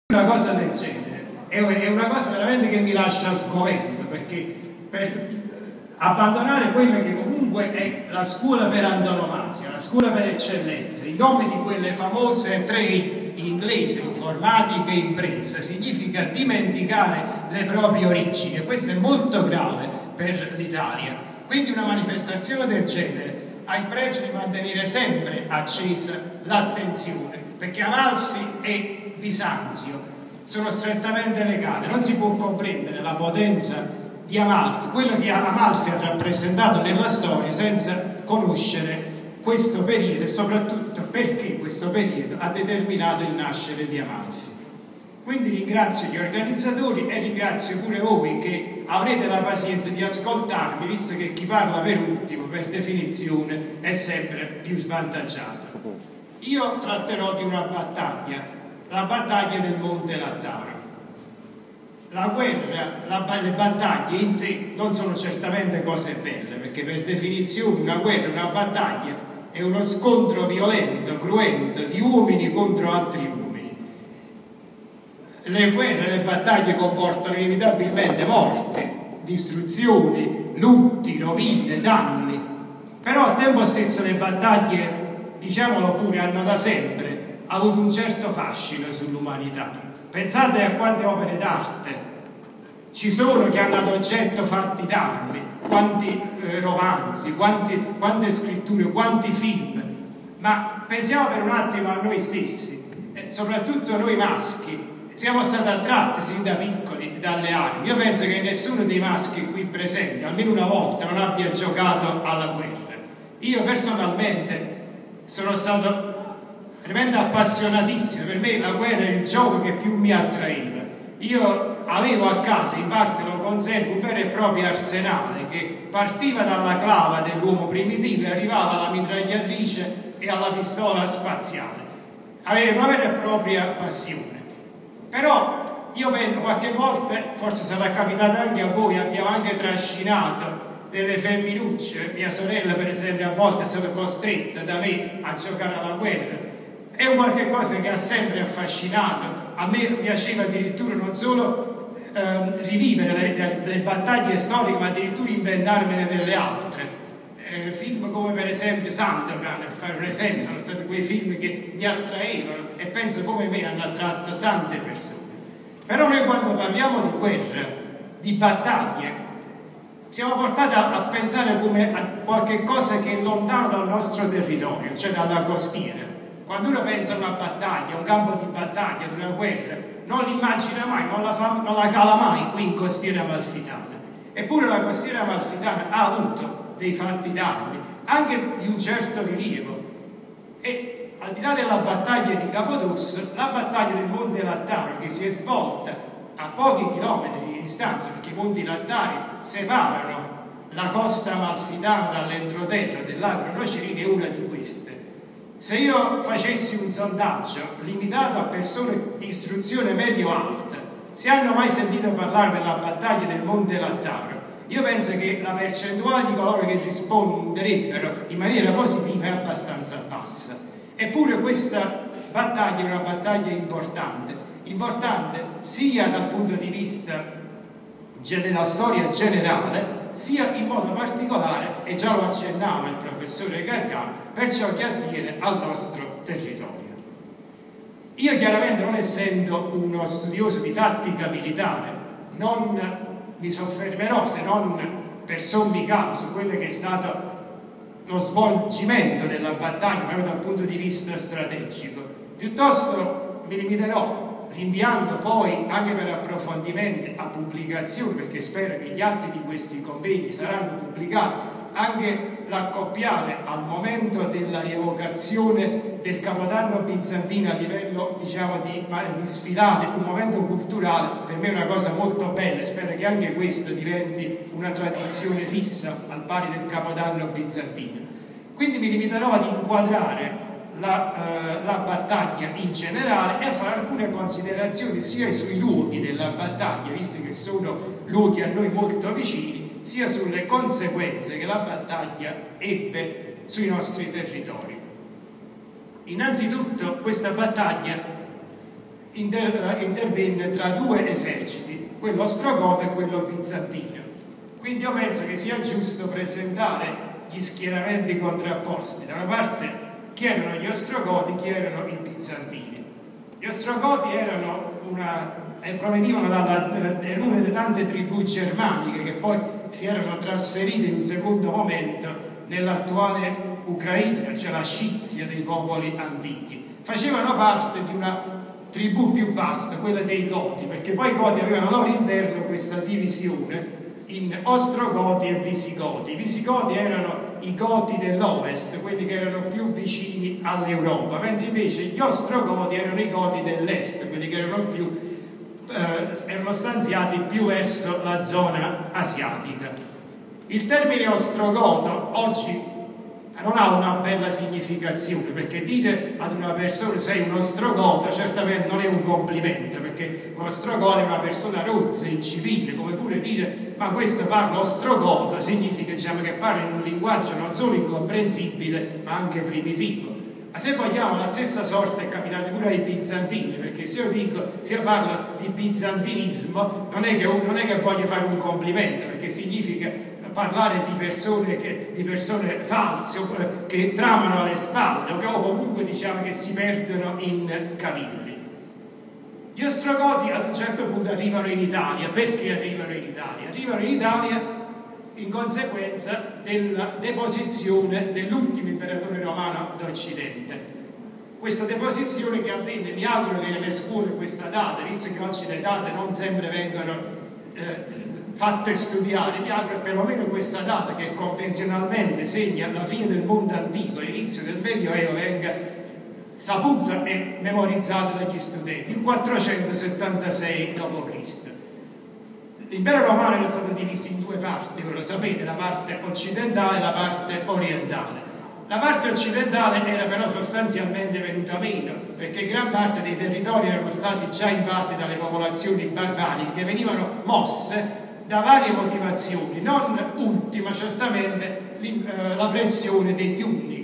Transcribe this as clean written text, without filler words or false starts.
Una cosa del genere è una cosa veramente che mi lascia sgomento, perché per abbandonare quella che comunque è la scuola per antonomasia, la scuola per eccellenza, i nomi di quelle famose tre inglesi, informatica e impresa, significa dimenticare le proprie origini, e questo è molto grave per l'Italia. Quindi una manifestazione del genere ha il pregio di mantenere sempre accesa l'attenzione, perché Amalfi e Bisanzio sono strettamente legate. Non si può comprendere la potenza di Amalfi, quello che Amalfi ha rappresentato nella storia, senza conoscere questo periodo e soprattutto perché questo periodo ha determinato il nascere di Amalfi. Quindi ringrazio gli organizzatori e ringrazio pure voi che avrete la pazienza di ascoltarmi, visto che chi parla per ultimo, per definizione, è sempre più svantaggiato. Io tratterò di una battaglia, la battaglia del Monte Lattaro. La guerra, le battaglie in sé non sono certamente cose belle, perché per definizione una guerra, una battaglia è uno scontro violento, cruento di uomini contro altri uomini. Le guerre, le battaglie comportano inevitabilmente morte, distruzioni, lutti, rovine, danni, però al tempo stesso le battaglie, diciamolo pure, hanno da sempre avuto un certo fascino sull'umanità. Pensate a quante opere d'arte ci sono che hanno ad oggetto fatti d'armi, quanti romanzi, quante scritture, quanti film. Ma pensiamo per un attimo a noi stessi, soprattutto noi maschi. Siamo stati attratti sin da piccoli dalle armi. Io penso che nessuno dei maschi qui presenti, almeno una volta, non abbia giocato alla guerra. Io personalmente sono stato veramente appassionatissimo. Per me la guerra è il gioco che più mi attraeva. Io avevo a casa, in parte lo conservo, un vero e proprio arsenale che partiva dalla clava dell'uomo primitivo e arrivava alla mitragliatrice e alla pistola spaziale. Avevo una vera e propria passione. Però io penso, qualche volta, forse sarà capitato anche a voi, abbiamo anche trascinato delle femminucce. Mia sorella per esempio a volte è stata costretta da me a giocare alla guerra. È un qualche cosa che ha sempre affascinato. A me piaceva addirittura non solo rivivere le battaglie storiche, ma addirittura inventarmene delle altre. Film come per esempio Sandokan, per fare un esempio, sono stati quei film che mi attraevano e penso come me hanno attratto tante persone. Però noi quando parliamo di guerra, di battaglie, siamo portati a pensare come a qualche cosa che è lontano dal nostro territorio, cioè dalla costiera. Quando uno pensa a una battaglia, a un campo di battaglia, ad una guerra, non l'immagina mai, non la cala mai qui in costiera amalfitana. Eppure la costiera amalfitana ha avuto dei fatti d'armi, anche di un certo rilievo. E al di là della battaglia di Capodosso, la battaglia del Monte Lattaro, che si è svolta a pochi chilometri di distanza, perché i Monti Lattari separano la costa amalfitana dall'entroterra dell'Agro Nocerino, è una di queste. Se io facessi un sondaggio limitato a persone di istruzione medio-alta, se hanno mai sentito parlare della battaglia del Monte Lattaro, io penso che la percentuale di coloro che risponderebbero in maniera positiva è abbastanza bassa. Eppure questa battaglia è una battaglia importante sia dal punto di vista della storia generale, sia in modo particolare, e già lo accennava il professore Gargano, per ciò che attiene al nostro territorio. Io chiaramente, non essendo uno studioso di tattica militare, non mi soffermerò, se non per sommi capi, su quello che è stato lo svolgimento della battaglia proprio dal punto di vista strategico. Piuttosto mi limiterò, rinviando poi anche per approfondimenti a pubblicazioni, perché spero che gli atti di questi convegni saranno pubblicati, anche l'accoppiare al momento della rievocazione del Capodanno bizantino a livello, diciamo, di sfilate, un momento culturale, per me è una cosa molto bella, e spero che anche questo diventi una tradizione fissa al pari del Capodanno bizantino. Quindi mi limiterò ad inquadrare la battaglia in generale e a fare alcune considerazioni sia sui luoghi della battaglia, visto che sono luoghi a noi molto vicini, sia sulle conseguenze che la battaglia ebbe sui nostri territori. Innanzitutto questa battaglia intervenne tra due eserciti, quello ostrogoto e quello bizantino. Quindi io penso che sia giusto presentare gli schieramenti contrapposti, da una parte chi erano gli ostrogoti, chi erano i bizantini. Gli ostrogoti provenivano erano una delle tante tribù germaniche che poi si erano trasferite in un secondo momento nell'attuale Ucraina, cioè la Scizia dei popoli antichi. Facevano parte di una tribù più vasta, quella dei Goti, perché poi i Goti avevano al loro interno questa divisione in Ostrogoti e Visigoti. I Visigoti erano i Goti dell'Ovest, quelli che erano più vicini all'Europa, mentre invece gli Ostrogoti erano i Goti dell'Est, quelli che erano stanziati più verso la zona asiatica. Il termine ostrogoto oggi non ha una bella significazione, perché dire ad una persona sei un ostrogoto certamente non è un complimento, perché un ostrogoto è una persona rozza, incivile, come pure dire ma questo parla ostrogoto significa, diciamo, che parla in un linguaggio non solo incomprensibile ma anche primitivo. Ma se vogliamo, la stessa sorte è capitata pure ai bizantini, perché se io parlo di bizantinismo non è che voglio fare un complimento, perché significa parlare di persone false che tramano alle spalle o comunque diciamo che si perdono in cavilli. Gli ostrogoti ad un certo punto arrivano in Italia. Perché arrivano in Italia? Arrivano in Italia in conseguenza della deposizione dell'ultimo imperatore romano d'Occidente. Questa deposizione che avvenne, mi auguro che nelle scuole questa data, visto che oggi le date non sempre vengono fatte studiare, mi auguro che perlomeno questa data, che convenzionalmente segna la fine del mondo antico, l'inizio del Medioevo, venga saputa e memorizzata dagli studenti. Il 476 d.C. L'impero romano era stato diviso in due parti, voi lo sapete, la parte occidentale e la parte orientale. La parte occidentale era però sostanzialmente venuta meno, perché gran parte dei territori erano stati già invasi dalle popolazioni barbariche che venivano mosse da varie motivazioni, non ultima certamente la pressione degli Unni,